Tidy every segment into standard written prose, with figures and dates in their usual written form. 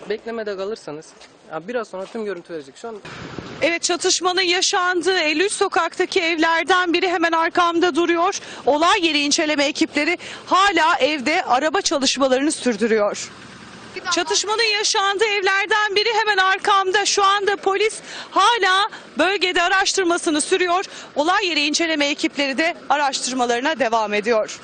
beklemede kalırsanız biraz sonra tüm görüntü verecek. Şu an Evet, çatışmanın yaşandığı 53 sokaktaki evlerden biri hemen arkamda duruyor. Olay yeri inceleme ekipleri hala evde araba çalışmalarını sürdürüyor. Çatışmanın yaşandığı evlerden biri hemen arkamda. Şu anda polis hala bölgede araştırmasını sürüyor. Olay yeri inceleme ekipleri de araştırmalarına devam ediyor.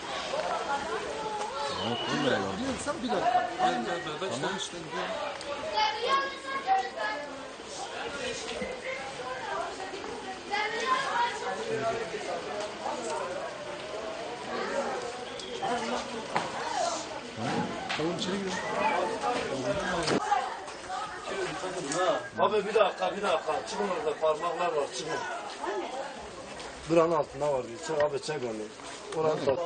Abi bir dakika. Çıkın orada parmaklar var, çıkın. Buranın altında var. Çık abi, çek onu. Oranı da.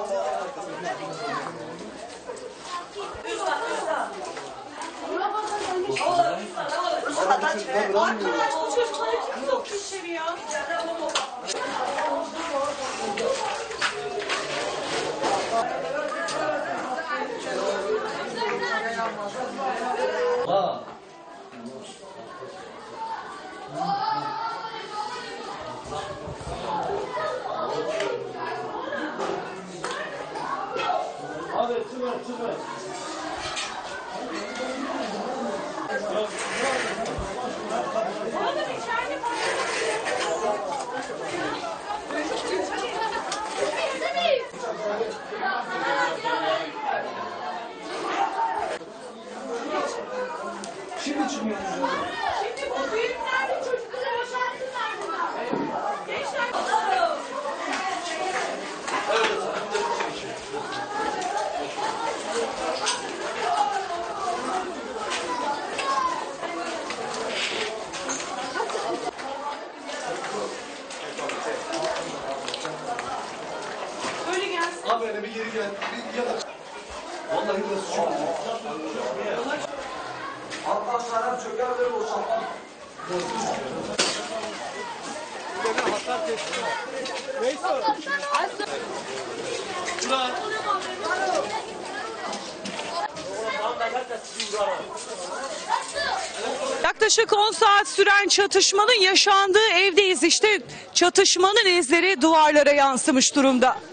Abi çıkın. Şimdi çıkmıyor. Şimdi bu büyükler de çocukları boşalttılar buna. Gençler. Böyle gelsin. Abi hele bir geri gel. Bir yana. Vallahi burası çok güzel. Arkadaşlar çökerleri boşaltın. Yaklaşık 10 saat süren çatışmanın yaşandığı evdeyiz. İşte çatışmanın izleri duvarlara yansımış durumda.